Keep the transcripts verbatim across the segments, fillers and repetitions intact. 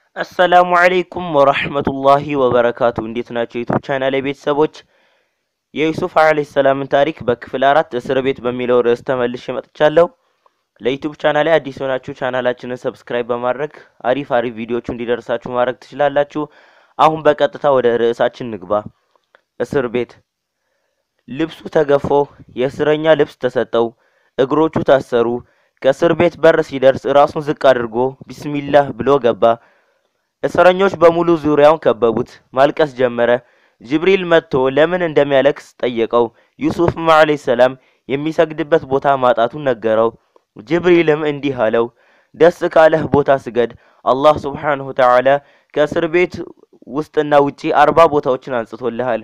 السلام عليكم ورحمة الله وبركاته እንዴት ናችሁ ዩቲዩብ ቻናል ቤተሰቦች የዩሱፍ አለይሂ ሰላም ታሪክ በክፍል አራት እስር ቤት በሚለው ርዕስ ተመልሼ መጥቻለሁ ለዩቲዩብ ቻናሌ አዲስ ሆናችሁ ቻናላችንን ሰብስክራይብ በማድረግ አሪፍ አሪፍ ቪዲዮዎች እንዲደርሳችሁ ማድረግ ትችላላችሁ አሁን በቀጥታ ወደ ርዕሳችን ንግባ እስር ቤት ልብሱ ተገፎ የእስረኛ ልብስ ተሰጠው እግሮቹ ታሰሩ ከእስር ቤት በር ሲደርስ ራሱን ዝቅ አድርጎ ቢስሚላህ ብሎ ገባ እስረኞች በሙሉ ዙሪያውን ከበቡት ማልቀስ ጀመረ ጅብሪል መጥቶ ለምን እንደሚያለቅስ ጠየቀው ዩሱፍ አለይሂ ሰላም የሚሰግድበት ቦታ ማጣቱን ነገረው ጅብሪልም እንዲህ አለው ደስ ካለህ ቦታ ስገድ አላህ Subhanahu Wa Ta'ala ከእስር ቤት ውስጥና ውጪ አርባ ቦታዎችን አንጽቶልሃል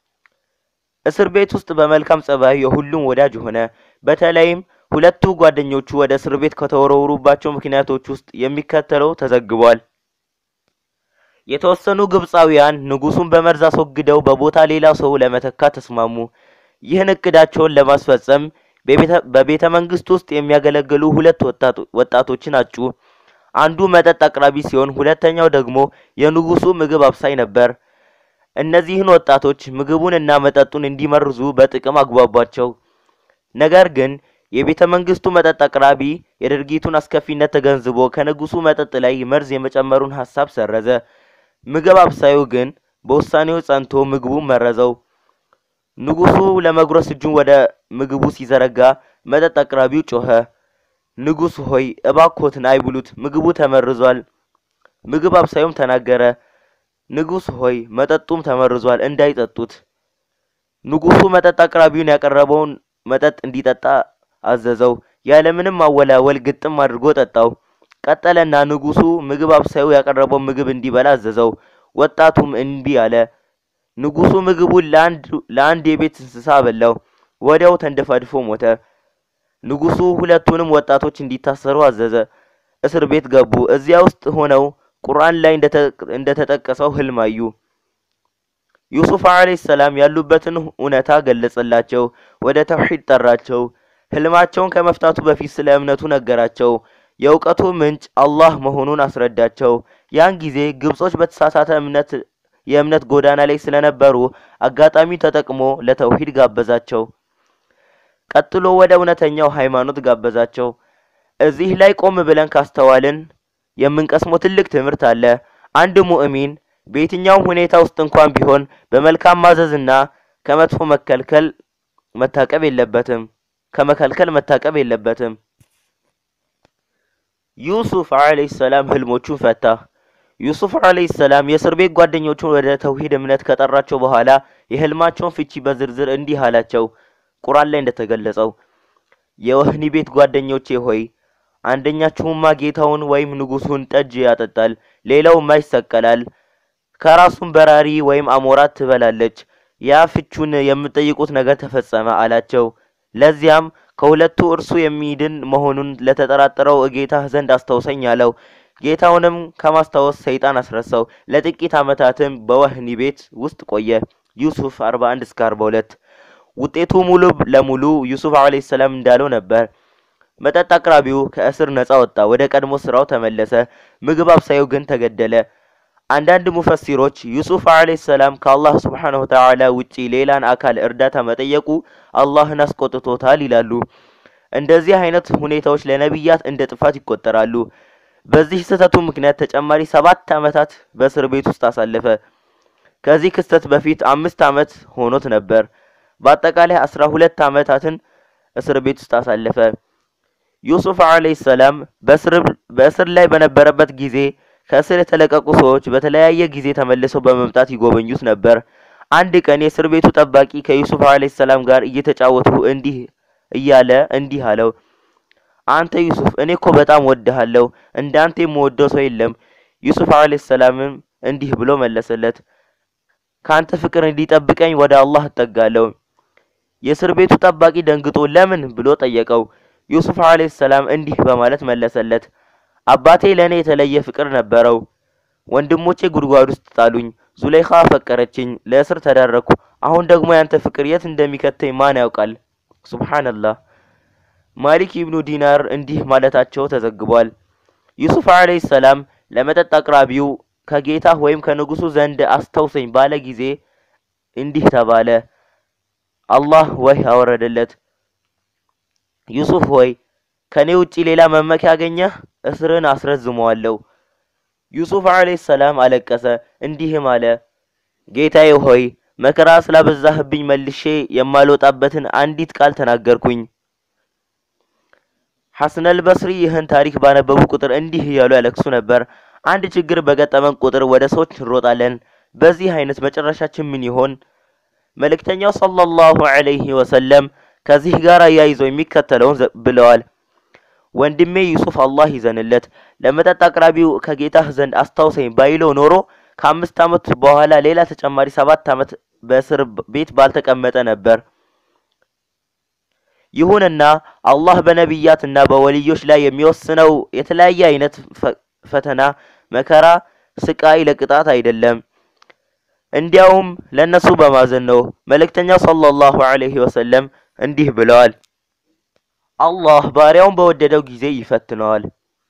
እስር ቤት ውስጥ በመልካም ጸባይ የሁሉም ወዳጅ ሆነ በተለይም ሁለቱ ጓደኞቹ ወደ እስር ቤት ከተወረወሩባቸው ምክንያቶች ውስጥ የሚከተለው ተዘግቧል የተወሰኑ ግብጻውያን ንጉሱን በመርዝ አስወግደው በቦታ ሌላ ሰው ለመተካት ተስማሙ ይህን እቅዳቸውን ለማስፈጸም በቤተ መንግስት ውስጥ የሚያገለግሉ ሁለት ወጣቶችን አጩ አንዱ መጠጥ አቅራቢ ሲሆን ሁለተኛው ደግሞ የንጉሱ ምግብ አብሳይ ነበር እነዚህን ወጣቶች ምግቡንና መጠጡን እንዲመርዙ በጥቅም አግባባቸው ነገር ግን የቤተ መንግስቱ መጠጥ አቅራቢ የድርጊቱን አስከፊነት ተገንዝቦ ከንጉሱ መጠጥ ላይ መርዝ የመጨመሩን ሐሳብ ሰረዘ ምግብ አብሳዩ ግን በውሳኔው ጸንቶ ምግቡን መረዘው ንጉሱ ለመጉረስ እጁን ወደ ምግቡ ሲዘረጋ መጠጥ አቅራቢው ጮኸ ንጉስ ሆይ እባክዎትን አይብሉት ምግቡ ተመርዟል ምግብ አብሳዩም ተናገረ ንጉስ ሆይ መጠጡም ተመርዟል እንዳይጠጡት ንጉሱ መጠጥ አቅራቢውን ያቀረበውን መጠጥ እንዲጠጣ አዘዘው ያለምንም አወላወል ግጥም አድርጎ ጠጣው ቀጠለና ንጉሱ ምግብ አብሳዩ ያቀረበው ምግብ እንዲበላ አዘዘው ወጣቱም እንቢ አለ ንጉሱ ምግቡን ለአንድ ለአንድ የቤት እንስሳ በላው ወዲያው ተንደፋድፎ ሞተ ንጉሱ ሁለቱንም ወጣቶች እንዲታሰሩ አዘዘ እስር ቤት ገቡ እዚያ ውስጥ ሆነው ቁርአን ላይ እንደተጠቀሰው ህልማዩ ዩሱፍ አለይሂ ሰላም ያሉበትን ኡነታ ገለጸላቸው ወደ ተውሂድ ጠራቸው ህልማቸውን ከመፍታቱ በፊት ስለ እምነቱ ነገራቸው የውቀቱ ምንጭ አላህ መሆኑን አስረዳቸው ያን ጊዜ ግብጾች በተሳሳተ እምነት የእምነት ጎዳና ላይ ስለነበሩ አጋጣሚ ተጠቅሞ ለተውሂድ ጋበዛቸው ቀጥሎ ወደ እውነተኛው ሃይማኖት ጋበዛቸው እዚህ ላይ ቆም ብለን ካስተዋልን የምንቀስመው ትልቅ ትምህርት አለ አንድ ሙእሚን በየትኛው ሁኔታ ውስጥ እንኳን ቢሆን በመልካም ማዘዝና ከመጥፎ መከልከል መታቀብ የለበትም ከመከልከል መታቀብ የለበትም ዩሱፍ አለይሂ ሰላም ህልሞቹን ፈታ ዩሱፍ አለይሂ ሰላም የእስር ቤት ጓደኞቹን ወደ ተውሂድ እምነት ከጠራቸው በኋላ የህልማቸውን ፍቺ በዝርዝር እንዲህ አላቸው ቁርአን ላይ እንደተገለጸው የወህኒ ቤት ጓደኞቼ ሆይ አንደኛችሁማ ጌታውን ወይም ንጉሱን ጠጅ ያጠጣል ሌላውም ይሰቀላል ከራሱም በራሪ ወይም አሞራት ትበላለች ያ ፍቹን የምትጠይቁት ነገር ተፈጸመ አላቸው ለዚያም ከሁለቱ እርሱ የሚድን መሆኑን ለተጠራጠረው ጌታህ ዘንድ አስተውሰኝ አለው ጌታውንም ከማስተዋወስ ሰይጣን አስረሳው ለጥቂት አመታትም በወህኒ ቤት ውስጥ ቆየ ዩሱፍ አርባ አንድ እስከ አርባ ሁለት ውጤቱ ሙሉ ለሙሉ ዩሱፍ አለይሂ ሰላም እንዳለው ነበር መጠጥ አቅራቢው ከእስር ነፃ ወጣ ወደ ቀድሞ ስራው ተመለሰ ምግብ አብሳዩ ግን ተገደለ አንዳንድ ሙፈሲሮች ዩሱፍ አለይሂ ሰላም ከአላህ Subhanahu Wa Ta'ala ውጪ ሌላን አካል እርዳታ መጠየቁ አላህን አስቆጥቶታል ይላሉ እንደዚህ አይነት ሁኔታዎች ለነብያት እንደ ጥፋት ይቆጠራሉ በዚህ ስህተቱ ምክንያት ተጨማሪ ሰባት አመታት በእስር ቤት ውስጥ አሳለፈ ከዚህ ክስተት በፊት አምስት አመት ሆኖት ነበር በአጠቃላይ አስራ ሁለት አመታትን እስር ቤት ውስጥ አሳለፈ ዩሱፍ አለይሂ ሰላም በእስር በእስር ላይ በነበረበት ጊዜ ከእስር የተለቀቁ ሰዎች በተለያየ ጊዜ ተመልሰው በመምጣት ይጎበኙት ነበር አንድ ቀን የእስር ቤቱ ጠባቂ ከዩሱፍ አለይሂ ሰላም ጋር እየተጫወቱ እንዲህ እያለ እንዲህ አለው አንተ ዩሱፍ እኔኮ በጣም ወድሃለሁ እንዳንተ የምወደው ሰው የለም ዩሱፍ አለይሂ ሰላምም እንዲህ ብሎ መለሰለት ካንተ ፍቅር እንዲጠብቀኝ ወደ አላህ ተጠጋለሁ የእስር ቤቱ ጠባቂ ደንግጦ ለምን ብሎ ጠየቀው ዩሱፍ አለይሂ ሰላም እንዲህ በማለት መለሰለት አባቴ ለኔ የተለየ ፍቅር ነበረው ወንድሞቼ ጉድጓድ ውስጥ ጣሉኝ ዙለይኻ ፈቀረችኝ ለእስር ተዳረኩ አሁን ደግሞ ያንተ ፍቅር የት እንደሚከተኝ ማን ያውቃል ሱብሃንአላህ ማሊክ ኢብኑ ዲናር እንዲህ ማለታቸው ተዘግቧል ዩሱፍ አለይሂ ሰላም ለመጠጥ አቅራቢው ከጌታ ወይም ከንጉሱ ዘንድ አስተውሰኝ ባለ ጊዜ እንዲህ ተባለ። አላህ ወህይ አወረደለት። ዩሱፍ ሆይ ከኔ ውጪ ሌላ መመኪያ ያገኘህ እስርን አስረዝመዋለሁ። ዩሱፍ አለይሂ ሰላም አለቀሰ፣ እንዲህም አለ፣ ጌታዬ ሆይ መከራ ስላበዛህብኝ መልሼ የማልወጣበትን አንዲት ቃል ተናገርኩኝ። ሐሰን አልበስሪ ይህን ታሪክ ባነበቡ ቁጥር እንዲህ ያሉ ያለቅሱ ነበር። አንድ ችግር በገጠመን ቁጥር ወደ ሰዎች እንሮጣለን። በዚህ አይነት መጨረሻችን ምን ይሆን? መልእክተኛው ሰለላሁ ዐለይሂ ወሰለም ከዚህ ጋር ያይዘው የሚከተለውን ብለዋል። ወንድሜ ዩሱፍ አላህ ይዘንለት ለመጠጥ አቅራቢው ከጌታህ ዘንድ አስተውሰኝ ባይለው ኖሮ ከአምስት ዓመት በኋላ ሌላ ተጨማሪ ሰባት ዓመት በእስር ቤት ባልተቀመጠ ነበር። ይሁንና አላህ በነቢያትና በወልዮች ላይ የሚወስነው የተለያየ አይነት ፈተና፣ መከራ፣ ስቃይ ለቅጣት አይደለም፣ እንዲያውም ለነሱ በማዘን ነው። መልእክተኛው ሰለላሁ ዐለይሂ ወሰለም እንዲህ ብለዋል፣ አላህ ባሪያውን በወደደው ጊዜ ይፈትነዋል።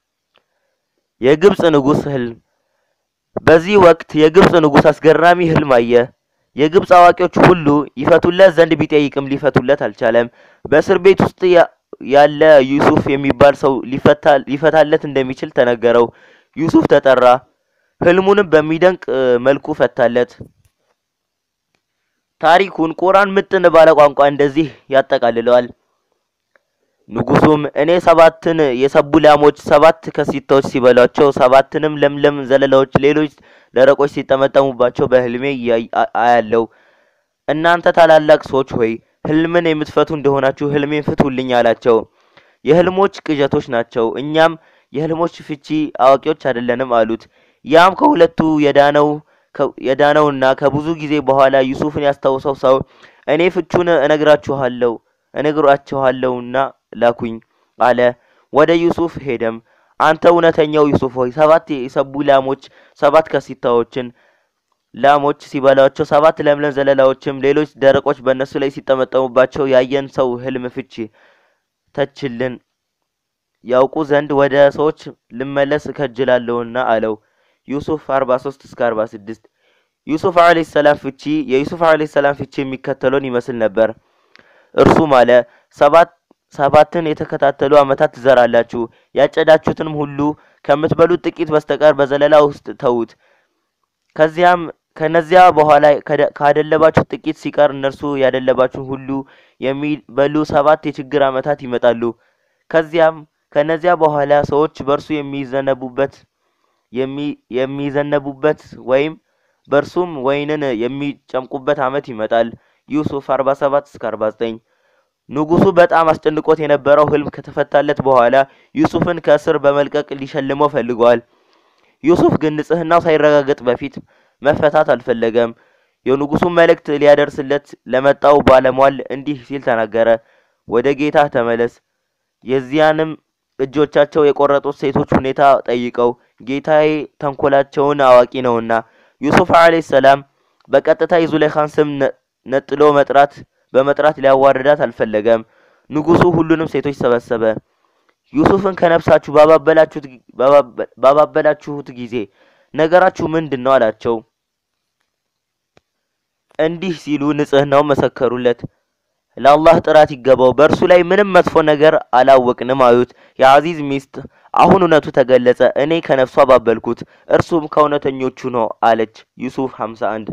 የግብጽ ንጉስ ህልም። በዚህ ወቅት የግብጽ ንጉስ አስገራሚ ህልም አየ። የግብጽ አዋቂዎች ሁሉ ይፈቱለት ዘንድ ቢጠይቅም ሊፈቱለት አልቻለም። በእስር ቤት ውስጥ ያለ ዩሱፍ የሚባል ሰው ሊፈታለት እንደሚችል ተነገረው። ዩሱፍ ተጠራ። ህልሙንም በሚደንቅ መልኩ ፈታለት። ታሪኩን ቁርአን ምጥን ባለ ቋንቋ እንደዚህ ያጠቃልለዋል። ንጉሱም እኔ ሰባትን የሰቡ ላሞች ሰባት ከሲታዎች ሲበላቸው ሰባትንም ለምለም ዘለላዎች ሌሎች ደረቆች ሲጠመጠሙባቸው በህልሜ አያለው። እናንተ ታላላቅ ሰዎች ሆይ ህልምን የምትፈቱ እንደሆናችሁ ህልሜን ፍቱልኝ አላቸው። የህልሞች ቅዠቶች ናቸው፣ እኛም የህልሞች ፍቺ አዋቂዎች አይደለንም አሉት። ያም ከሁለቱ የዳነው የዳነውና ከብዙ ጊዜ በኋላ ዩሱፍን ያስታውሰው ሰው እኔ ፍቹን እነግራችኋለሁ እነግራችኋለሁና ላኩኝ አለ። ወደ ዩሱፍ ሄደም አንተ እውነተኛው ዩሱፍ ሆይ ሰባት የሰቡ ላሞች ሰባት ከሲታዎችን ላሞች ሲበላቸው ሰባት ለምለም ዘለላዎችም ሌሎች ደረቆች በእነሱ ላይ ሲጠመጠሙባቸው ያየን ሰው ህልም ፍቺ ተችልን ያውቁ ዘንድ ወደ ሰዎች ልመለስ ከጅላለሁና አለው። ዩሱፍ አርባ ሶስት እስከ አርባ ስድስት ዩሱፍ አለይሂ ሰላም ፍቺ። የዩሱፍ አለይሂ ሰላም ፍቺ የሚከተለውን ይመስል ነበር። እርሱም አለ ሰባት ሰባትን የተከታተሉ አመታት ትዘራላችሁ፣ ያጨዳችሁትንም ሁሉ ከምትበሉት ጥቂት በስተቀር በዘለላ ውስጥ ተውት። ከዚያም ከነዚያ በኋላ ካደለባችሁ ጥቂት ሲቀር እነርሱ ያደለባችሁ ሁሉ የሚበሉ ሰባት የችግር አመታት ይመጣሉ። ከዚያም ከነዚያ በኋላ ሰዎች በርሱ የሚዘነቡበት የሚዘነቡበት ወይም በርሱም ወይንን የሚጨምቁበት አመት ይመጣል። ዩሱፍ አርባ ሰባት እስከ አርባ ዘጠኝ ንጉሱ በጣም አስጨንቆት የነበረው ህልም ከተፈታለት በኋላ ዩሱፍን ከእስር በመልቀቅ ሊሸልመው ፈልጓል። ዩሱፍ ግን ንጽህናው ሳይረጋገጥ በፊት መፈታት አልፈለገም። የንጉሱ መልእክት ሊያደርስለት ለመጣው ባለሟል እንዲህ ሲል ተናገረ፣ ወደ ጌታ ተመለስ፣ የዚያንም እጆቻቸው የቆረጡት ሴቶች ሁኔታ ጠይቀው፣ ጌታዬ ተንኮላቸውን አዋቂ ነውና። ዩሱፍ አለይሂ ሰላም በቀጥታ የዙለይኻን ስም ነጥሎ መጥራት በመጥራት ሊያዋርዳት አልፈለገም። ንጉሱ ሁሉንም ሴቶች ሰበሰበ። ዩሱፍን ከነፍሳችሁ ባባበላችሁት ባባበላችሁት ጊዜ ነገራችሁ ምንድነው አላቸው። እንዲህ ሲሉ ንጽህናው መሰከሩለት። ለአላህ ጥራት ይገባው፣ በእርሱ ላይ ምንም መጥፎ ነገር አላወቅንም አዩት። የአዚዝ ሚስት አሁን እውነቱ ተገለጸ፣ እኔ ከነፍሷ ባበልኩት፣ እርሱም ከእውነተኞቹ ነው አለች። ዩሱፍ ሃምሳ አንድ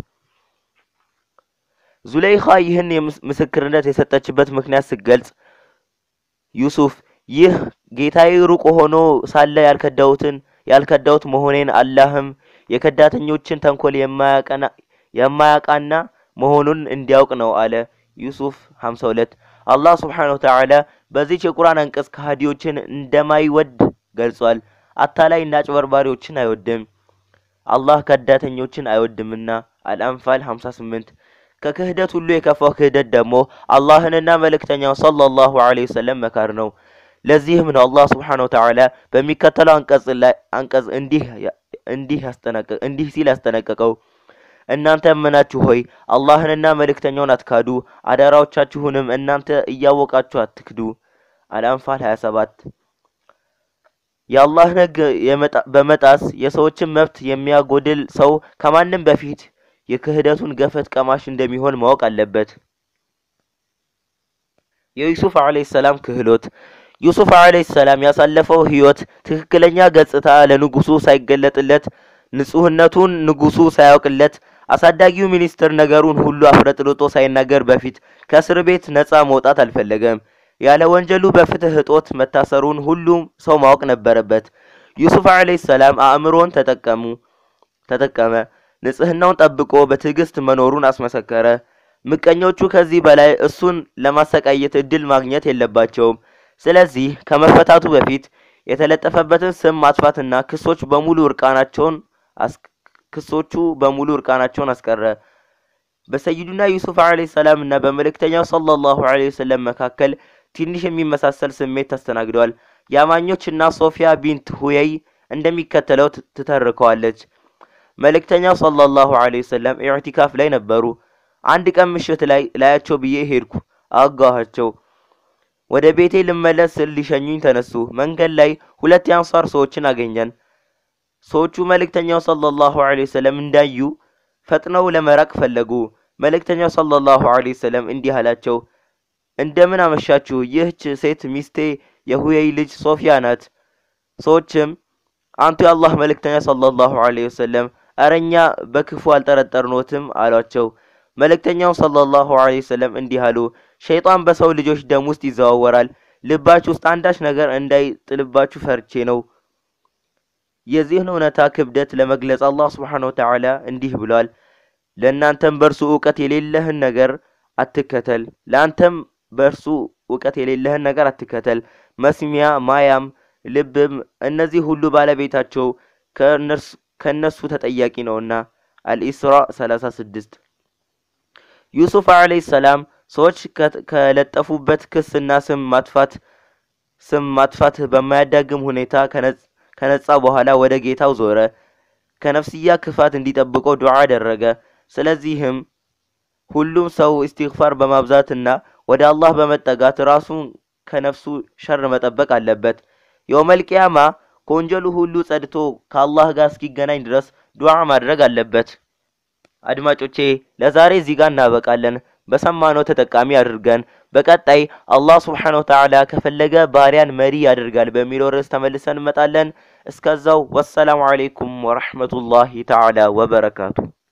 ዙለይኻ ይህን ምስክርነት የሰጠችበት ምክንያት ሲገልጽ ዩሱፍ ይህ ጌታዬ ሩቅ ሆኖ ሳለ ያልከዳውትን ያልከዳውት መሆኔን አላህም የከዳተኞችን ተንኮል የማያቀና የማያቃና መሆኑን እንዲያውቅ ነው አለ። ዩሱፍ ሃምሳ ሁለት አላህ Subhanahu Wa Ta'ala በዚህ የቁርአን አንቀጽ ከሃዲዎችን እንደማይወድ ገልጿል። አታላይና አጭበርባሪዎችን አይወድም፣ አላህ ከዳተኞችን አይወድምና። አልአንፋል ሃምሳ ስምንት ከክህደት ሁሉ የከፋው ክህደት ደግሞ አላህንና መልእክተኛው ሰለላሁ ዐለይሂ ወሰለም መካር ነው። ለዚህም ነው አላህ Subhanahu Wa Ta'ala በሚከተለው አንቀጽ ላይ አንቀጽ እንዲህ እንዲህ ያስጠነቀቀ እንዲህ ሲል ያስጠነቀቀው እናንተ ያመናችሁ ሆይ አላህንና መልእክተኛውን አትካዱ፣ አዳራዎቻችሁንም እናንተ እያወቃችሁ አትክዱ። አልአንፋል ሃያ ሰባት የአላህን ሕግ በመጣስ የሰዎችን መብት የሚያጎድል ሰው ከማንም በፊት የክህደቱን ገፈት ቀማሽ እንደሚሆን ማወቅ አለበት። የዩሱፍ አለይሂ ሰላም ክህሎት ዩሱፍ አለይሂ ሰላም ያሳለፈው ህይወት ትክክለኛ ገጽታ ለንጉሱ ሳይገለጥለት ንጹህነቱን ንጉሱ ሳያውቅለት አሳዳጊው ሚኒስትር ነገሩን ሁሉ አፍረጥርጦ ሳይናገር በፊት ከእስር ቤት ነፃ መውጣት አልፈለገም። ያለ ወንጀሉ በፍትህ እጦት መታሰሩን ሁሉም ሰው ማወቅ ነበረበት። ዩሱፍ አለይሂ ሰላም አእምሮን ተጠቀሙ ተጠቀመ ንጽህናውን ጠብቆ በትዕግስት መኖሩን አስመሰከረ። ምቀኞቹ ከዚህ በላይ እሱን ለማሰቃየት እድል ማግኘት የለባቸውም። ስለዚህ ከመፈታቱ በፊት የተለጠፈበትን ስም ማጥፋትና ክሶች በሙሉ እርቃናቸውን ክሶቹ በሙሉ እርቃናቸውን አስቀረ። በሰይዱና ዩሱፍ አለይሂ ሰላም እና በመልእክተኛው ሰለላሁ ዐለይሂ ወሰለም መካከል ትንሽ የሚመሳሰል ስሜት ተስተናግደዋል። ያማኞችና ሶፊያ ቢንት ሁየይ እንደሚከተለው ትተርከዋለች። መልእክተኛው ሰለላሁ ዐለይሂ ወሰለም ኢዕቲካፍ ላይ ነበሩ። አንድ ቀን ምሽት ላይ ላያቸው ብዬ ሄድኩ አጋኋቸው። ወደ ቤቴ ልመለስ ስል ሊሸኙኝ ተነሱ። መንገድ ላይ ሁለት የአንሷር ሰዎችን አገኘን። ሰዎቹ መልእክተኛው ሰለላሁ ዐለይሂ ወሰለም እንዳዩ ፈጥነው ለመራቅ ፈለጉ። መልእክተኛው ሰለላሁ ዐለይሂ ወሰለም እንዲህ አላቸው፣ እንደምን አመሻችሁ፣ ይህች ሴት ሚስቴ የሁየይ ልጅ ሶፊያ ናት። ሰዎችም አንቱ የአላህ መልእክተኛ ሰለላሁ ዐለይሂ ወሰለም አረኛ በክፉ አልጠረጠርኖትም አሏቸው። መልእክተኛው ሰለላሁ ዐለይሂ ወሰለም እንዲህ አሉ፣ ሸይጣን በሰው ልጆች ደም ውስጥ ይዘዋወራል። ልባችሁ ውስጥ አንዳች ነገር እንዳይጥልባችሁ ፈርቼ ነው። የዚህን እውነታ ክብደት ለመግለጽ አላህ Subhanahu Wa Ta'ala እንዲህ ብሏል፣ ለእናንተም በርሱ ዕውቀት የሌለህን ነገር አትከተል ለአንተም በርሱ ዕውቀት የሌለህን ነገር አትከተል። መስሚያ ማያም ልብም እነዚህ ሁሉ ባለቤታቸው ከነርሱ ከነሱ ተጠያቂ ነውና። አልኢስራ ሰላሳ ስድስት ዩሱፍ አለይሂ ሰላም ሰዎች ከለጠፉበት ክስና ስም ማጥፋት ስም ማጥፋት በማያዳግም ሁኔታ ከነጻ በኋላ ወደ ጌታው ዞረ። ከነፍስያ ክፋት እንዲጠብቀው ዱዓ አደረገ። ስለዚህም ሁሉም ሰው ኢስቲግፋር በማብዛትና ወደ አላህ በመጠጋት ራሱን ከነፍሱ ሸር መጠበቅ አለበት። የውመል ቂያማ ከወንጀሉ ሁሉ ጸድቶ ከአላህ ጋር እስኪገናኝ ድረስ ዱዓ ማድረግ አለበት። አድማጮቼ ለዛሬ እዚህ ጋር እናበቃለን። በሰማነው ተጠቃሚ አድርገን በቀጣይ አላህ Subhanahu Wa Ta'ala ከፈለገ ባሪያን መሪ ያደርጋል በሚለው ርዕስ ተመልሰን እንመጣለን። እስከዛው ወሰላሙ አለይኩም ወራህመቱላሂ ተዓላ ወበረካቱ።